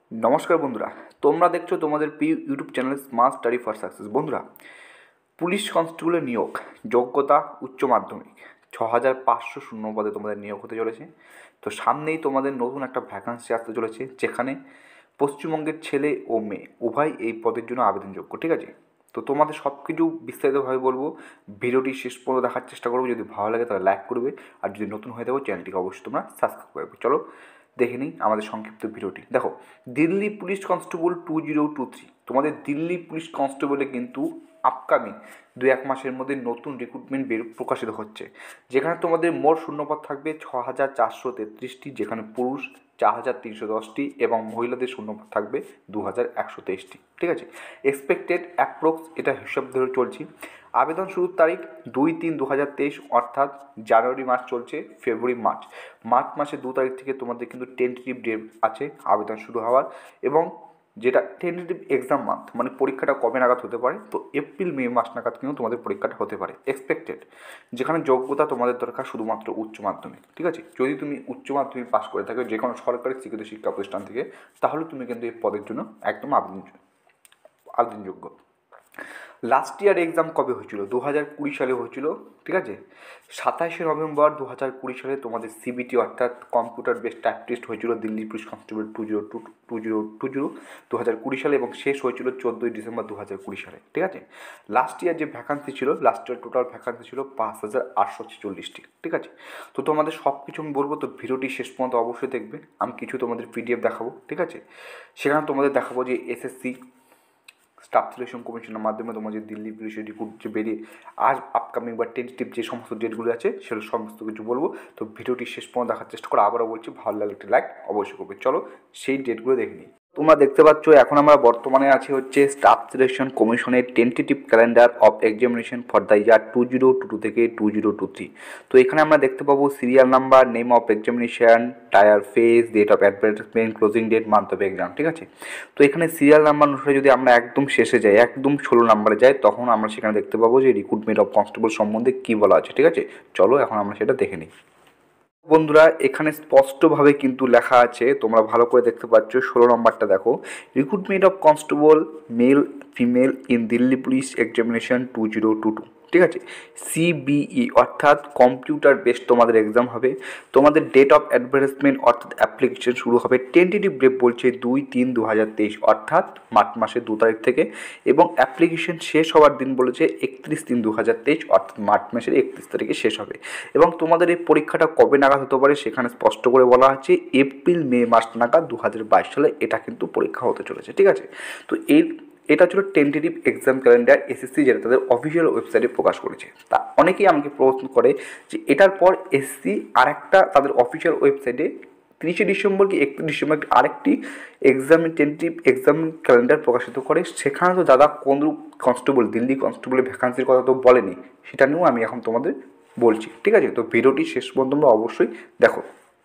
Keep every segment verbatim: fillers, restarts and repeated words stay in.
নমস্কার বন্ধুরা, তোমরা দেখছো তোমাদের প্রিয় YouTube channel smart study for success. বন্ধুরা, পুলিশ কনস্টেবলের নিয়োগ, যোগ্যতা উচ্চ মাধ্যমিক, ছ হাজার পাঁচশো শূন্য পদে তোমাদের নিয়োগ হতে চলেছে। তো সামনেই তোমাদের নতুন একটা ভ্যাকান্সি আসতে চলেছে, যেখানে পশ্চিমবঙ্গের ছেলে ও মেয়ে উভয় এই পদের জন্য আবেদনযোগ্য। ঠিক আছে, তো তোমাদের সব কিছু বিস্তারিতভাবে বলবো। ভিডিওটি শেষ পর্যন্ত দেখার চেষ্টা করবো। যদি ভালো লাগে তাহলে লাইক করবে, আর যদি নতুন হয়ে থাকো চ্যানেলটিকে অবশ্যই তোমরা সাবস্ক্রাইব করবে। চলো দেখে নিই আমাদের সংক্ষিপ্ত ভিডিওটি। দেখো, Delhi police constable two zero two three তোমাদের দিল্লি পুলিশ কনস্টেবলে কিন্তু আপকামিং দু এক মাসের মধ্যে নতুন রিক্রুটমেন্ট বের প্রকাশিত হচ্ছে, যেখানে তোমাদের মোট শূন্যপদ থাকবে ছ হাজার চারশো তেত্রিশটি, যেখানে পুরুষ চার হাজার তিনশো দশটি এবং মহিলাদের শূন্যপদ থাকবে দু হাজার একশো তেইশটি। ঠিক আছে, এক্সপেক্টেড অ্যাপ্রক্স এটা হিসাব ধরে চলছি। আবেদন শুরুর তারিখ দুই তিন দু হাজার তেইশ, অর্থাৎ জানুয়ারি মাস চলছে, ফেব্রুয়ারি মার্চ মার্চ মাসের দু তারিখ থেকে তোমাদের কিন্তু টেন্টেটিভ ডেট আছে আবেদন শুরু হওয়ার। এবং যেটা টেন্টেটিভ এক্সাম মান্থ, মানে পরীক্ষাটা কবে নাগাদ হতে পারে, তো এপ্রিল মে মাস নাগাদ কিন্তু তোমাদের পরীক্ষাটা হতে পারে এক্সপেক্টেড। যেখানে যোগ্যতা তোমাদের দরকার শুধুমাত্র উচ্চ মাধ্যমিক। ঠিক আছে, যদি তুমি উচ্চ মাধ্যমিক পাস করে থাকো যে কোনো সরকারি স্বীকৃত শিক্ষা প্রতিষ্ঠান থেকে, তাহলে তুমি কিন্তু এই পদের জন্য একদম আবেদন আবেদনযোগ্য। লাস্ট ইয়ার এক্সাম কবে হয়েছিল? দু হাজার কুড়ি সালে হয়েছিল। ঠিক আছে, সাতাশে নভেম্বর দু হাজার কুড়ি সালে তোমাদের সিবিটি অর্থাৎ কম্পিউটার বেসড টাইপ টেস্ট হয়েছিল Delhi police constable two zero two two zero two zero দু হাজার কুড়ি সালে, এবং শেষ হয়েছিল চোদ্দোই ডিসেম্বর দু হাজার কুড়ি সালে। ঠিক আছে, লাস্ট ইয়ার যে ভ্যাকান্সি ছিল, লাস্ট ইয়ার টোটাল ভ্যাকান্সি ছিল পাঁচ হাজার আটশো ছেচল্লিশটি। ঠিক আছে, তো তোমাদের সব কিছু আমি বলবো, তো ভিডিওটি শেষ পর্যন্ত অবশ্যই দেখবে। আমি কিছু তোমাদের পিডিএফ দেখাবো। ঠিক আছে, সেখানে তোমাদের দেখাবো যে এসএসসি স্টাফ সিলেকশন কমিশনের মাধ্যমে তোমার যে দিল্লি পুলিশের রিক্রুট যে বেরিয়ে আজ আপকামিং বা টেন্টেটিভ যে সমস্ত ডেটগুলো আছে সেগুলো সমস্ত কিছু বলবো। তো ভিডিওটি শেষ পর্যন্ত দেখার চেষ্টা করো। আবারও বলছি, ভালো লাগলে একটি লাইক অবশ্যই করবে। চলো সেই ডেটগুলো দেখে নিই। তোমরা দেখতে পাচ্ছ এখন আমরা বর্তমানে আছি হচ্ছে স্টাফ সিলেকশন কমিশনের tentative calendar of examination for the year two zero two two থেকে টু জিরো টু থ্রি। তো এখানে আমরা দেখতে পাবো serial number, name of examination, tier phase, date of advertisement, closing date, month of exam. ঠিক আছে, তো এখানে সিরিয়াল নাম্বার অনুসারে যদি আমরা একদম শেষে যাই, একদম ষোলো নাম্বারে যাই, তখন আমরা সেখানে দেখতে পাবো যে রিক্রুটমেন্ট অফ কনস্টেবল সম্বন্ধে কী বলা আছে। ঠিক আছে, চলো এখন আমরা সেটা দেখে নিই। বন্ধুরা, এখানে স্পষ্টভাবে কিন্তু লেখা আছে, তোমরা ভালো করে দেখতে পাচ্ছ। ষোলো নম্বরটা দেখো, recruitment of constable male female in Delhi police examination two zero two two. ঠিক আছে, সিবিই অর্থাৎ কম্পিউটার বেসড তোমাদের এক্সাম হবে। তোমাদের ডেট অফ অ্যাডভার্টাইজমেন্ট অর্থাৎ অ্যাপ্লিকেশন শুরু হবে, টেন্টেটিভ ডেট বলছে দুই তিন দু হাজার তেইশ অর্থাৎ মার্চ মাসের দু তারিখ থেকে, এবং অ্যাপ্লিকেশন শেষ হওয়ার দিন বলেছে একত্রিশ তিন দু হাজার তেইশ অর্থাৎ মার্চ মাসের একত্রিশ তারিখে শেষ হবে। এবং তোমাদের এই পরীক্ষাটা কবে নাগাদ হতে পারে সেখানে স্পষ্ট করে বলা আছে এপ্রিল মে মাস নাগাদ দু হাজার বাইশ সালে এটা কিন্তু পরীক্ষা হতে চলেছে। ঠিক আছে, তো এই এটা ছিল টেন্টেটিভ এক্সাম ক্যালেন্ডার এসএসসি, যেটা তাদের অফিসিয়াল ওয়েবসাইটে প্রকাশ করেছে। তা অনেকেই আমাকে প্রশ্ন করে যে এটার পর এসএসসি আরেকটা তাদের অফিসিয়াল ওয়েবসাইটে তিরিশে ডিসেম্বর কি একত্রিশ ডিসেম্বর আরেকটি এক্সাম টেন্টেটিভ এক্সাম ক্যালেন্ডার প্রকাশিত করে। সেখানে তো দাদা কোন কনস্টেবল দিল্লি কনস্টেবলের ভ্যাকান্সির কথা তো বলেনি, সেটা নিয়েও আমি এখন তোমাদের বলছি। ঠিক আছে, তো ভিডিওটি শেষ পর্যন্ত তোমরা অবশ্যই দেখো।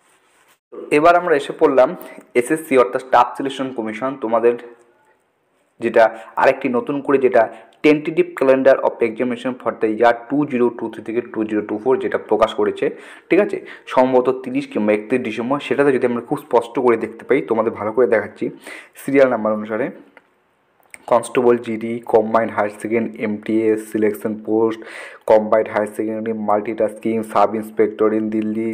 এবার আমরা এসে পড়লাম এসএসসি অর্থাৎ স্টাফ সিলেকশন কমিশন তোমাদের যেটা আরেকটি নতুন করে যেটা tentative calendar of examination for the year two zero two three থেকে টু জিরো টু ফোর যেটা প্রকাশ করেছে। ঠিক আছে, সম্ভবত তিরিশ কিংবা একত্রিশ ডিসেম্বর, সেটাতে যদি আমরা খুব স্পষ্ট করে দেখতে পাই, তোমাদের ভালো করে দেখাচ্ছি সিরিয়াল নাম্বার অনুসারে। Constable GD, combined higher secondary MTS selection post, combined higher secondary multitasking sub inspector in Delhi,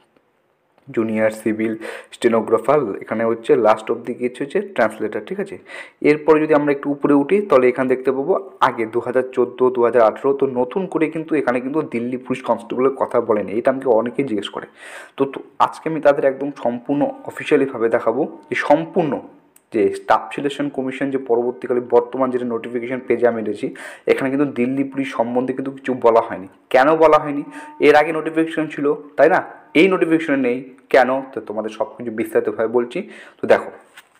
junior civil stenographer, এখানে হচ্ছে লাস্ট অব্দি কিছু হচ্ছে ট্রান্সলেটার। ঠিক আছে, এরপরে যদি আমরা একটু উপরে উঠি তাহলে এখানে দেখতে পাবো আগে দু হাজার চোদ্দো দু হাজার আঠেরো তো নতুন করে কিন্তু এখানে কিন্তু দিল্লি পুলিশ কনস্টেবলের কথা বলেনি। এটা আমাকে অনেকেই জিজ্ঞেস করে, তো আজকে আমি তাদের একদম সম্পূর্ণ অফিসিয়ালিভাবে দেখাবো যে সম্পূর্ণ যে স্টাফ সিলেকশন কমিশন যে পরবর্তীকালে বর্তমান যেটা নোটিফিকেশন পেজে আমি এনেছি, এখানে কিন্তু দিল্লি পুলিশ সম্বন্ধে কিন্তু কিছু বলা হয়নি। কেন বলা হয়নি? এর আগে নোটিফিকেশন ছিল, তাই না? এই নোটিফিকেশনে নেই কেন? তো তোমাদের সব কিছু বিস্তারিতভাবে বলছি। তো দেখো,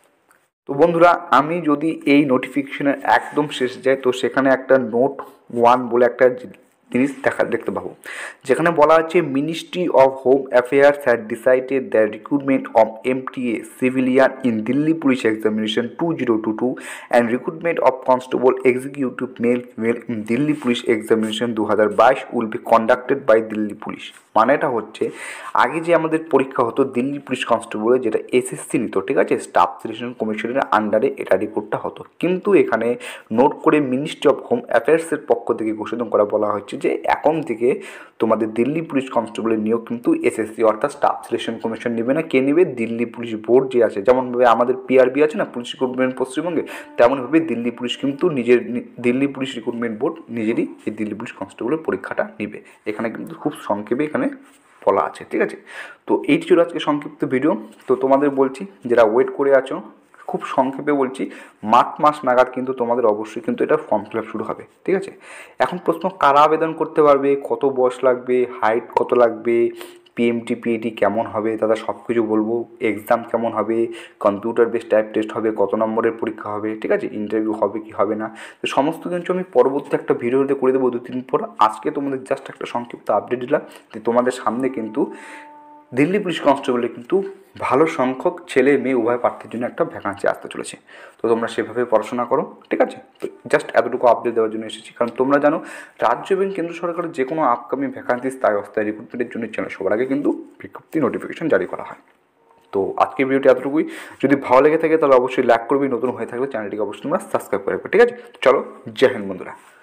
তো বন্ধুরা, আমি যদি এই নোটিফিকেশনের একদম শেষে যাই, তো সেখানে একটা নোট ওয়ান বলে একটা জিনিস দেখা দেখতে পাবো, যেখানে বলা আছে ministry of home affairs had decided the recruitment of MTA civilian in Delhi police examination two zero two two and recruitment of constable executive male female in Delhi police examination দু হাজার বাইশ will be conducted by Delhi police. মানেটা হচ্ছে আগে যে আমাদের পরীক্ষা হতো দিল্লি পুলিশ কনস্টেবলের, যেটা এসএসসি নিত, ঠিক আছে, স্টাফ সিলেকশন কমিশনের আন্ডারে এটা রিক্রুটটা হতো, কিন্তু এখানে নোট করে মিনিস্ট্রি অফ হোম অ্যাফেয়ার্সের পক্ষ থেকে ঘোষণা করা বলা হচ্ছে যে এখন থেকে তোমাদের দিল্লি পুলিশ কনস্টেবলের নিয়োগ কিন্তু এসএসসি অর্থাৎ স্টাফ সিলেকশন কমিশন নেবে না। কে নেবে? দিল্লি পুলিশ বোর্ড যে আছে, যেমনভাবে আমাদের পিআরবি আছে না, পুলিশ রিক্রুটমেন্ট পশ্চিমবঙ্গে, তেমনভাবে দিল্লি পুলিশ কিন্তু নিজের দিল্লি পুলিশ রিক্রুটমেন্ট বোর্ড নিজেরই এই দিল্লি পুলিশ কনস্টেবলের পরীক্ষাটা নেবে। এখানে কিন্তু খুব সংক্ষেপে এখানে বলা আছে, ঠিক আছে। তো এইটি ছিল আজকে সংক্ষিপ্ত ভিডিও। তো তোমাদের বলছি যারা ওয়েট করে আছো, খুব সংক্ষেপে বলছি, মার্চ মাস নাগাদ কিন্তু তোমাদের অবশ্যই কিন্তু এটা ফর্ম ফিল আপ শুরু হবে, ঠিক আছে। এখন প্রশ্ন, কারা আবেদন করতে পারবে, কত বয়স লাগবে, হাইট কত লাগবে, পিএমটি পিএটি কেমন হবে, দাদা সব কিছু বলবো। এক্সাম কেমন হবে, কম্পিউটার বেস টাইপ টেস্ট হবে, কত নম্বরের পরীক্ষা হবে, ঠিক আছে, ইন্টারভিউ হবে কি হবে না, তো সমস্ত কিছু আমি পরবর্তী একটা ভিডিওতে করে দেবো দু তিন পর। আজকে তোমাদের জাস্ট একটা সংক্ষিপ্ত আপডেট দিলাম যে তোমাদের সামনে কিন্তু দিল্লি পুলিশ কনস্টেবলে কিন্তু ভালো সংখ্যক ছেলে মেয়ে উভয় প্রার্থীর জন্য একটা ভ্যাকান্সি আসতে চলেছে। তো তোমরা সেভাবে পড়াশোনা করো, ঠিক আছে। তো জাস্ট এতটুকু আপডেট দেওয়ার জন্য এসেছি, কারণ তোমরা জানো রাজ্য এবং কেন্দ্র সরকারের যে কোনো আপকামিং ভ্যাকান্সি স্থায়ী অস্থায়ী রিক্রুটমেন্টের জন্য চ্যানেল সবার আগে কিন্তু বিজ্ঞপ্তি নোটিফিকেশন জারি করা হয়। তো আজকের ভিডিওটি এতটুকুই। যদি ভালো লেগে থাকে তাহলে অবশ্যই লাইক করবি, নতুন হয়ে থাকলে চ্যানেলটিকে অবশ্যই তোমরা সাবস্ক্রাইব করে রাখবে, ঠিক আছে। চলো, জয় হিন্দ বন্ধুরা।